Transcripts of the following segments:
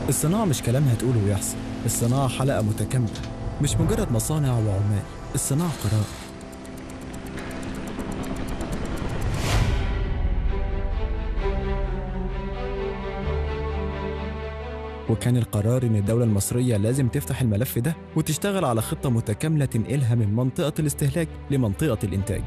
الصناعة مش كلام هتقوله ويحصل، الصناعة حلقة متكاملة، مش مجرد مصانع وعمال. الصناعة قرار. وكان القرار إن الدولة المصرية لازم تفتح الملف ده وتشتغل على خطة متكاملة تنقلها من منطقة الاستهلاك لمنطقة الإنتاج.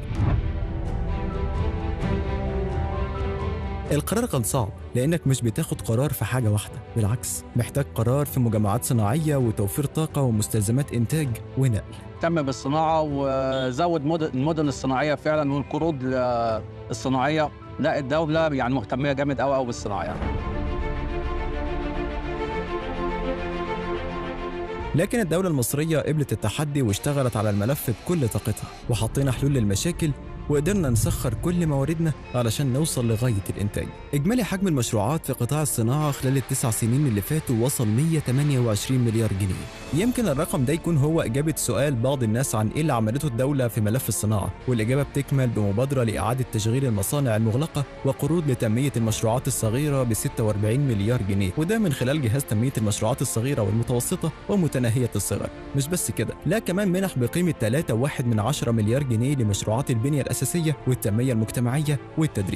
القرار كان صعب لأنك مش بتاخد قرار في حاجة واحدة، بالعكس محتاج قرار في مجمعات صناعية وتوفير طاقة ومستلزمات إنتاج ونقل. اهتم بالصناعة وزود المدن الصناعية فعلا والقروض الصناعية. لا الدولة يعني مهتمية جامد قوي بالصناعة يعني. لكن الدولة المصرية قبلت التحدي واشتغلت على الملف بكل طاقتها، وحطينا حلول للمشاكل وقدرنا نسخر كل مواردنا علشان نوصل لغاية الإنتاج. إجمالي حجم المشروعات في قطاع الصناعة خلال ال9 سنين اللي فاتوا وصل 128 مليار جنيه. يمكن الرقم ده يكون هو إجابة سؤال بعض الناس عن إيه اللي عملته الدولة في ملف الصناعة، والإجابة بتكمل بمبادرة لإعادة تشغيل المصانع المغلقة وقروض لتنمية المشروعات الصغيرة ب 46 مليار جنيه، وده من خلال جهاز تنمية المشروعات الصغيرة والمتوسطة ومتناهية الصغر. مش بس كده، لا كمان منح بقيمة 3.1 مليار جنيه لمشروعات البنية الأساسية والتنمية المجتمعية والتدريب.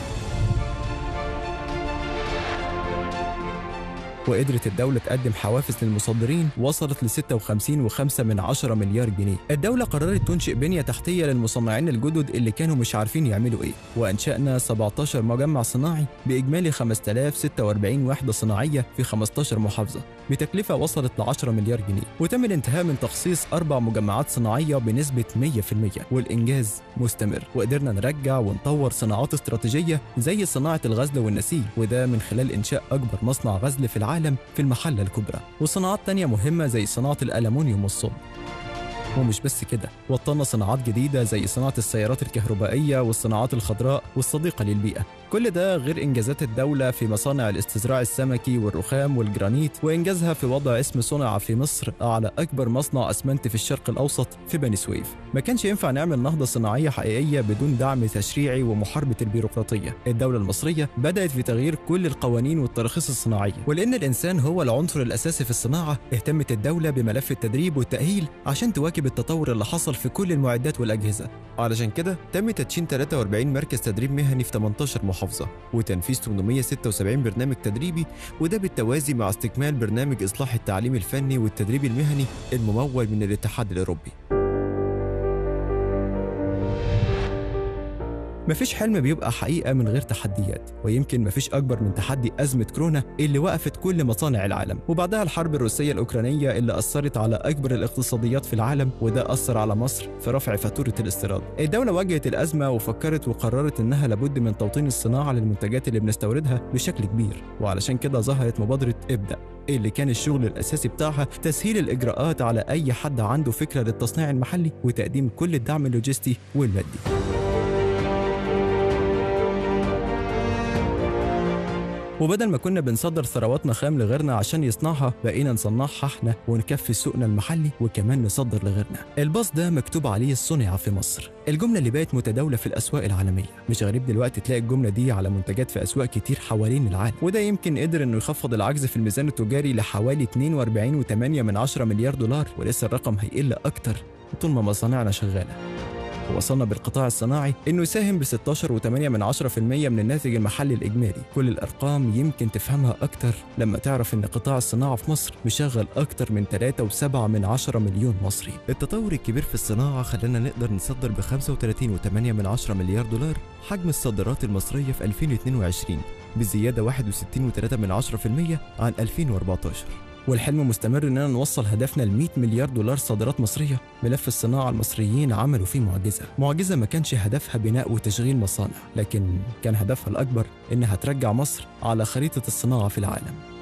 وقدرت الدولة تقدم حوافز للمصدرين وصلت ل 56.5 مليار جنيه. الدولة قررت تنشئ بنية تحتية للمصنعين الجدد اللي كانوا مش عارفين يعملوا ايه، وأنشأنا 17 مجمع صناعي بإجمالي 5046 وحدة صناعية في 15 محافظة بتكلفة وصلت ل 10 مليار جنيه، وتم الانتهاء من تخصيص 4 مجمعات صناعية بنسبة 100%، والإنجاز مستمر. وقدرنا نرجع ونطور صناعات استراتيجية زي صناعة الغزل والنسيج، وده من خلال إنشاء أكبر مصنع غزل في العالم في المحلة الكبرى، وصناعات تانية مهمة زي صناعة الألمنيوم والصلب. ومش بس كده، وطلنا صناعات جديدة زي صناعة السيارات الكهربائية والصناعات الخضراء والصديقة للبيئة. كل ده غير إنجازات الدولة في مصانع الاستزراع السمكي والرخام والجرانيت، وإنجازها في وضع اسم صنع في مصر على أكبر مصنع أسمنت في الشرق الأوسط في بني سويف. ما كانش ينفع نعمل نهضة صناعية حقيقية بدون دعم تشريعي ومحاربة البيروقراطية. الدولة المصرية بدأت في تغيير كل القوانين والتراخيص الصناعية، ولأن الإنسان هو العنصر الأساسي في الصناعة اهتمت الدولة بملف التدريب والتأهيل عشان تواكب التطور اللي حصل في كل المعدات والأجهزة. علشان كده تم تدشين 43 مركز تدريب مهني في 18 محافظة، وتنفيذ 876 برنامج تدريبي، وده بالتوازي مع استكمال برنامج إصلاح التعليم الفني والتدريب المهني الممول من الاتحاد الأوروبي. مفيش حلم بيبقى حقيقة من غير تحديات، ويمكن مفيش أكبر من تحدي أزمة كورونا اللي وقفت كل مصانع العالم، وبعدها الحرب الروسية الأوكرانية اللي أثرت على أكبر الاقتصاديات في العالم، وده أثر على مصر في رفع فاتورة الاستيراد. الدولة واجهت الأزمة وفكرت وقررت إنها لابد من توطين الصناعة للمنتجات اللي بنستوردها بشكل كبير، وعلشان كده ظهرت مبادرة ابدأ، اللي كان الشغل الأساسي بتاعها تسهيل الإجراءات على أي حد عنده فكرة للتصنيع المحلي وتقديم كل الدعم اللوجستي والمادي. وبدل ما كنا بنصدر ثرواتنا خام لغيرنا عشان يصنعها، بقينا نصنعها احنا ونكفي سوقنا المحلي وكمان نصدر لغيرنا. الباص ده مكتوب عليه صنع في مصر، الجملة اللي بقت متداولة في الأسواق العالمية. مش غريب دلوقتي تلاقي الجملة دي على منتجات في أسواق كتير حوالين العالم، وده يمكن قدر إنه يخفض العجز في الميزان التجاري لحوالي 42.8 مليار دولار، ولسه الرقم هيقل أكتر طول ما مصانعنا شغالة. ووصلنا بالقطاع الصناعي إنه يساهم ب 16.8% من الناتج المحلي الإجمالي. كل الأرقام يمكن تفهمها أكتر لما تعرف إن قطاع الصناعة في مصر مشغل أكتر من 3.7 مليون مصري. التطور الكبير في الصناعة خلانا نقدر نصدر ب 35.8 مليار دولار حجم الصادرات المصرية في 2022، بزيادة 61.3% عن 2014. والحلم مستمر إننا نوصل هدفنا ل 100 مليار دولار صادرات مصرية. ملف الصناعة المصريين عملوا فيه معجزة ما كانش هدفها بناء وتشغيل مصانع، لكن كان هدفها الأكبر إنها ترجع مصر على خريطة الصناعة في العالم.